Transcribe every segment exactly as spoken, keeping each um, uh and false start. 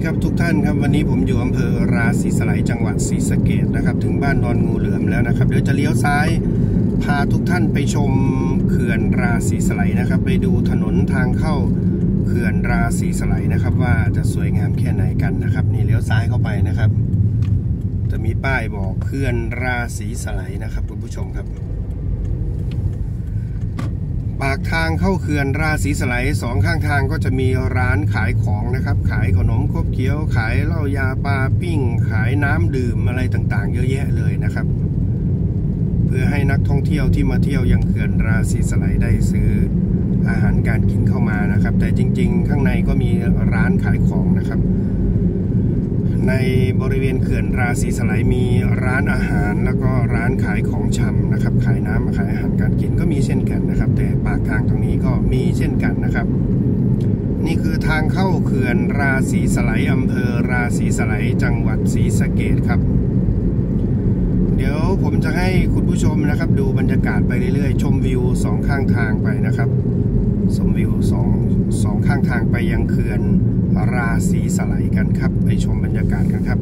ครับทุกท่านครับวันนี้ผมอยู่อำเภอราศีสไลจังหวัดศรีสะเกษนะครับถึงบ้านดอนงูเหลือมแล้วนะครับเดี๋ยวจะเลี้ยวซ้ายพาทุกท่านไปชมเขื่อนราศีสไลนะครับไปดูถนนทางเข้าเขื่อนราศีสไลนะครับว่าจะสวยงามแค่ไหนกันนะครับนี่เลี้ยวซ้ายเข้าไปนะครับจะมีป้ายบอกเขื่อนราศีสไลนะครับคุณผู้ชมครับปากทางเข้าเขื่อนราศีสไลสองข้างทางก็จะมีร้านขายของนะครับขายขนมครบเคี้ยวขายเหล้ายาปลาปิ้งขายน้ำดื่มอะไรต่างๆเยอะแยะเลยนะครับเพื่อให้นักท่องเที่ยวที่มาเที่ยวยังเขื่อนราศีสไลได้ซื้ออาหารการกินเข้ามานะครับแต่จริงๆข้างในก็มีร้านขายของนะครับในบริเวณเขื่อนราศีสไลมีร้านอาหารแล้วก็ร้านขายของชำนะครับขายน้ำขายอาหารการกินก็มีเช่นกันนะครับแต่ปากทางตรงนี้ก็มีเช่นกันนะครับนี่คือทางเข้าเขื่อนราศีสไลอำเภอราศีสไลจังหวัดศรีสะเกษครับเดี๋ยวผมจะให้คุณผู้ชมนะครับดูบรรยากาศไปเรื่อยๆชมวิวสองข้างทางไปนะครับชมวิวสองสองข้างทางไปยังเขื่อนราศีสไลกันครับไปชมบรรยากาศกันครับ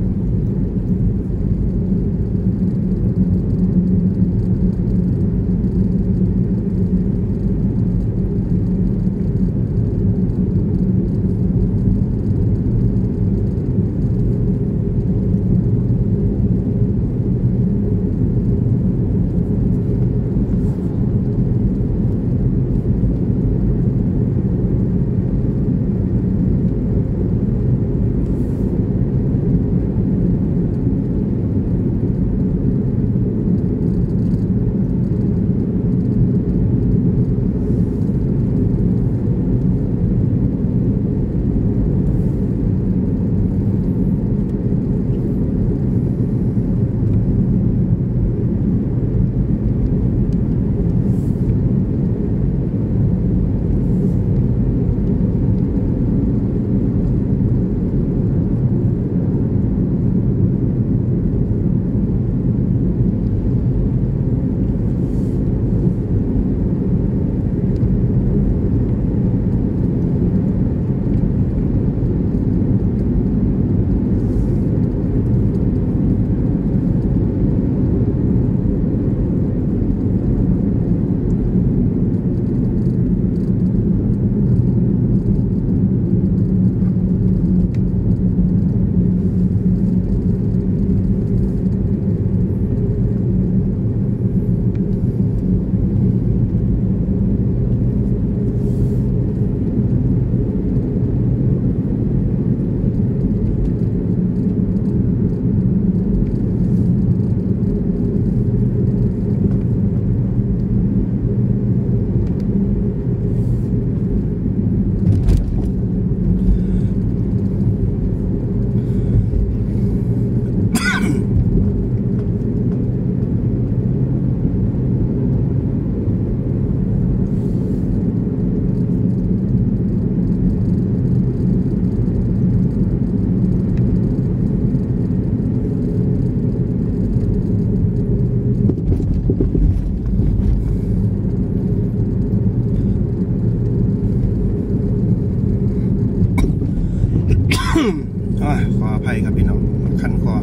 ขออภัยครับพี่น้องคันคอ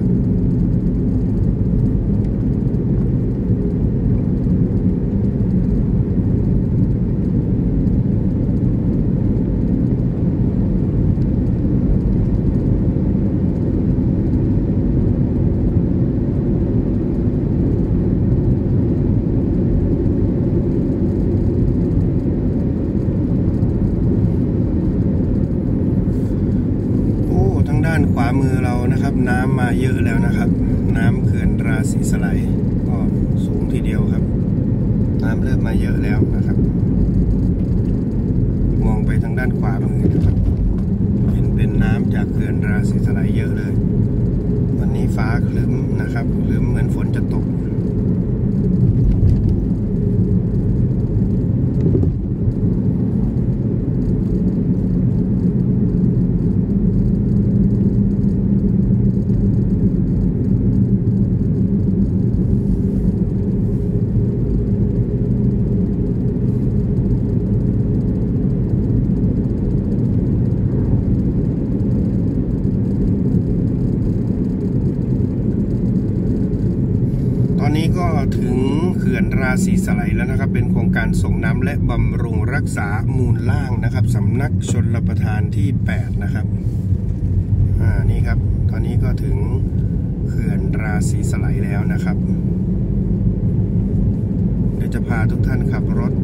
ขวามือเรานะครับน้ำมาเยอะแล้วนะครับน้ำเขื่อนราศีสไลก็สูงทีเดียวครับน้ำเริ่มมาเยอะแล้วนะครับมองไปทางด้านขวามือนะครับเห็นเป็นน้ำจากเขื่อนราศีสไลเยอะเลยวันนี้ฟ้าครึ้มนะครับครึ้มเหมือนฝนจะตกก็ถึงเขื่อนราศีสไลแล้วนะครับเป็นโครงการส่งน้ำและบำรุงรักษามูลล่างนะครับสำนักชลประทานที่แปดนะครับอ่านี่ครับตอนนี้ก็ถึงเขื่อนราศีสไลแล้วนะครับเดี๋ยวจะพาทุกท่านขับรถ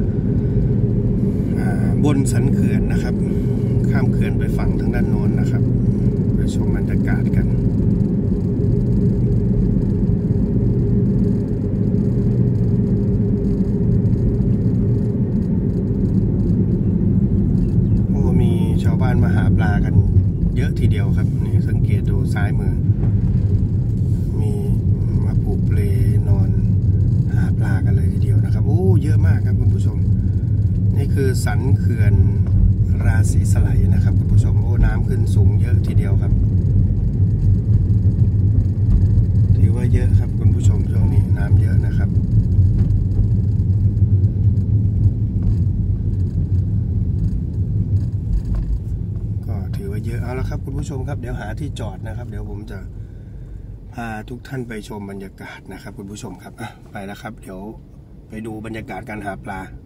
บนสันเขื่อนนะครับข้ามเขื่อนไปฝั่งทางด้านโน้นนะครับไปชมบรรยากาศกันโอ้มีชาวบ้านมาหาปลากันเยอะทีเดียวครับนี่สังเกตดูซ้ายมือมีมาผูกเปลนอนหาปลากันเลยทีเดียวนะครับโอ้เยอะมากครับคุณผู้ชมนี่คือสันเขื่อนราศีสไลนะครับคุณผู้ชมโอ้น้ำขึ้นสูงเยอะทีเดียวครับถือว่าเยอะครับคุณผู้ชมช่วงนี้น้ำเยอะนะครับก็ถือว่าเยอะเอาละครับคุณผู้ชมครับเดี๋ยวหาที่จอดนะครับเดี๋ยวผมจะพาทุกท่านไปชมบรรยากาศนะครับคุณผู้ชมครับไปแล้วครับเดี๋ยวไปดูบรรยากาศการหาปลา